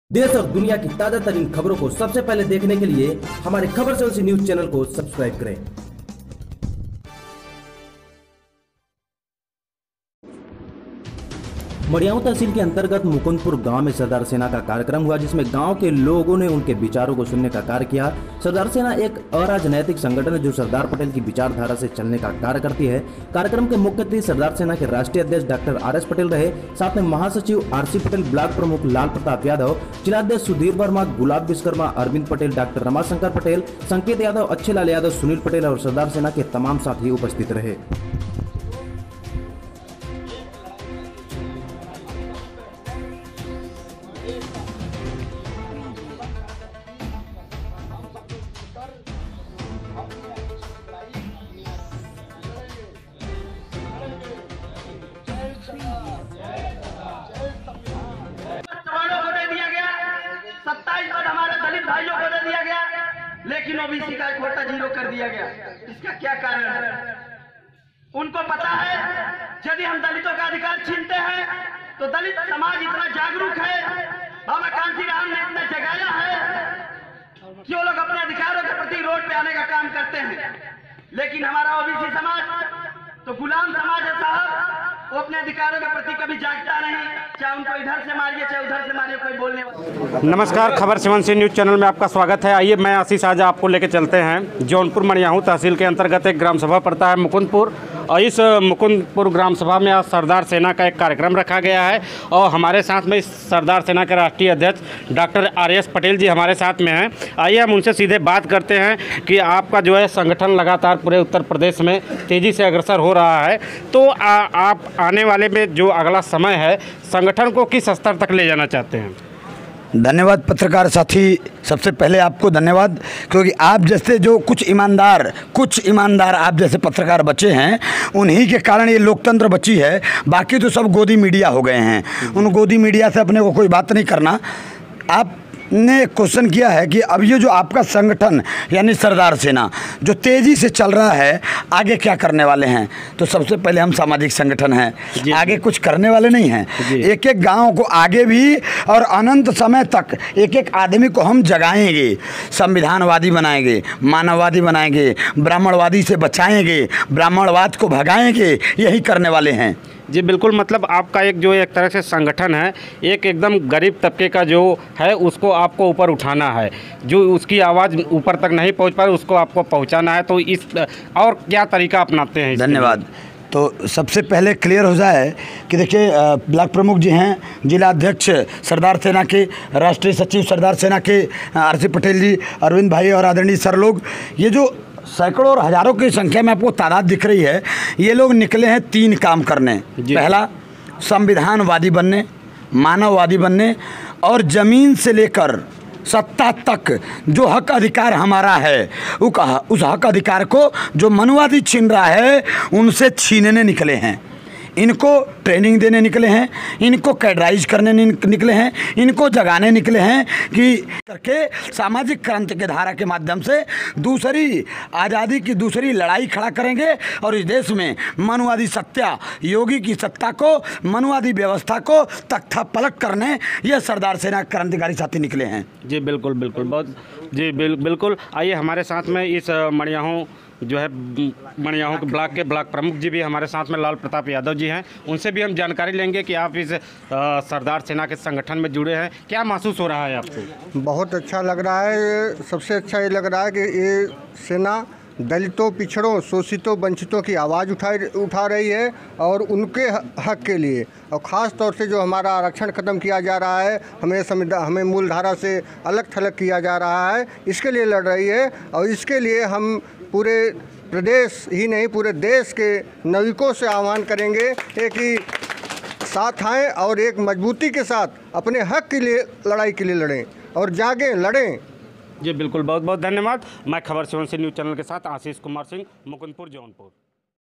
देश और दुनिया की ताजा तरीन खबरों को सबसे पहले देखने के लिए हमारे खबर से न्यूज चैनल को सब्सक्राइब करें। मड़ियाऊ तहसील के अंतर्गत मुकुंदपुर गांव में सरदार सेना का कार्यक्रम हुआ, जिसमें गांव के लोगों ने उनके विचारों को सुनने का कार्य किया। सरदार सेना एक अराजनैतिक संगठन है जो सरदार पटेल की विचारधारा से चलने का कार्य करती है। कार्यक्रम के मुख्य अतिथि सरदार सेना के राष्ट्रीय अध्यक्ष डॉक्टर RS पटेल रहे। साथ में महासचिव RC पटेल, ब्लॉक प्रमुख लाल प्रताप यादव, जिलाध्यक्ष सुधीर वर्मा, गुलाब विश्वकर्मा, अरविंद पटेल, डॉक्टर रमाशंकर पटेल, संकेत यादव, अच्छे लाल यादव, सुनील पटेल और सरदार सेना के तमाम साथी उपस्थित रहे। दलित भाइयों को दे दिया गया, लेकिन OBC का कोटा 0 कर दिया गया। इसका क्या कारण है? उनको पता है यदि हम दलितों का अधिकार छीनते हैं तो दलित समाज इतना जागरूक है, बाबा कांसी राम ने इतना जगाया है कि वो लोग अपने अधिकारों के प्रति रोड पे आने का काम करते हैं। लेकिन हमारा OBC समाज तो गुलाम समाज है साहब, वो अपने अधिकारों के प्रति कभी जागता नहीं। चाहे उनको इधर से मारिए चाहे उधर से मारिए, कोई बोलने वाला। नमस्कार, खबर 7 न्यूज़ चैनल में आपका स्वागत है। आइए मैं आशीष आज आपको लेकर चलते हैं जौनपुर मड़ियाहू तहसील के अंतर्गत एक ग्राम सभा पड़ता है मुकुंदपुर, और इस मुकुंदपुर ग्राम सभा में आज सरदार सेना का एक कार्यक्रम रखा गया है। और हमारे साथ में सरदार सेना के राष्ट्रीय अध्यक्ष डॉक्टर RS पटेल जी हमारे साथ में हैं। आइए हम उनसे सीधे बात करते हैं कि आपका जो है संगठन लगातार पूरे उत्तर प्रदेश में तेज़ी से अग्रसर हो रहा है, तो आप आने वाले में जो अगला समय है संगठन को किस स्तर तक ले जाना चाहते हैं? धन्यवाद पत्रकार साथी, सबसे पहले आपको धन्यवाद, क्योंकि आप जैसे जो कुछ ईमानदार आप जैसे पत्रकार बचे हैं, उन्हीं के कारण ये लोकतंत्र बची है। बाकी तो सब गोदी मीडिया हो गए हैं। उन गोदी मीडिया से अपने को कोई बात नहीं करना। आपने क्वेश्चन किया है कि अब ये जो आपका संगठन यानी सरदार सेना जो तेज़ी से चल रहा है, आगे क्या करने वाले हैं? तो सबसे पहले हम सामाजिक संगठन हैं, आगे कुछ करने वाले नहीं हैं। एक एक गांव को आगे भी और अनंत समय तक एक एक आदमी को हम जगाएंगे, संविधानवादी बनाएंगे, मानववादी बनाएंगे, ब्राह्मणवादी से बचाएंगे, ब्राह्मणवाद को भगाएंगे, यही करने वाले हैं। जी बिल्कुल, मतलब आपका एक तरह से संगठन है, एक एकदम गरीब तबके का जो है उसको आपको ऊपर उठाना है, जो उसकी आवाज़ ऊपर तक नहीं पहुंच पा रही उसको आपको पहुंचाना है। तो इस और क्या तरीका अपनाते हैं? धन्यवाद। तो सबसे पहले क्लियर हो जाए कि देखिए, ब्लॉक प्रमुख जी हैं, जिला अध्यक्ष सरदार सेना के, राष्ट्रीय सचिव सरदार सेना के RC पटेल जी, अरविंद भाई और आदरणीय सर लोग, ये जो सैकड़ों और हज़ारों की संख्या में आपको तादाद दिख रही है, ये लोग निकले हैं 3 काम करने। पहला, संविधानवादी बनने, मानववादी बनने, और ज़मीन से लेकर सत्ता तक जो हक अधिकार हमारा है उस हक अधिकार को जो मनुवादी छीन रहा है उनसे छीनने निकले हैं। इनको ट्रेनिंग देने निकले हैं, इनको कैडराइज करने निकले हैं, इनको जगाने निकले हैं कि करके सामाजिक क्रांति के धारा के माध्यम से दूसरी आज़ादी की दूसरी लड़ाई खड़ा करेंगे और इस देश में मनुवादी सत्ता, योगी की सत्ता को, मनुवादी व्यवस्था को तख्ता पलट करने ये सरदार सेना क्रांतिकारी साथी निकले हैं। जी बिल्कुल बिल्कुल, बहुत जी बिल्कुल। आइए हमारे साथ में इस मड़ियाहू जो है मड़ियाहू के ब्लॉक प्रमुख जी भी हमारे साथ में लाल प्रताप यादव जी हैं, उनसे भी हम जानकारी लेंगे कि आप इस सरदार सेना के संगठन में जुड़े हैं, क्या महसूस हो रहा है आपको? बहुत अच्छा लग रहा है। सबसे अच्छा ये लग रहा है कि ये सेना दलितों, पिछड़ों, शोषितों, वंचितों की आवाज़ उठा रही है और उनके हक के लिए, और ख़ास तौर से जो हमारा आरक्षण ख़त्म किया जा रहा है, हमें मूल धारा से अलग थलग किया जा रहा है, इसके लिए लड़ रही है। और इसके लिए हम पूरे प्रदेश ही नहीं पूरे देश के नागरिकों से आह्वान करेंगे कि साथ आएँ और एक मजबूती के साथ अपने हक के लिए लड़ाई के लिए लड़ें और जागें, लड़ें। जी बिल्कुल, बहुत बहुत धन्यवाद। मैं खबर 7 न्यूज़ चैनल के साथ आशीष कुमार सिंह, मुकुंदपुर, जौनपुर।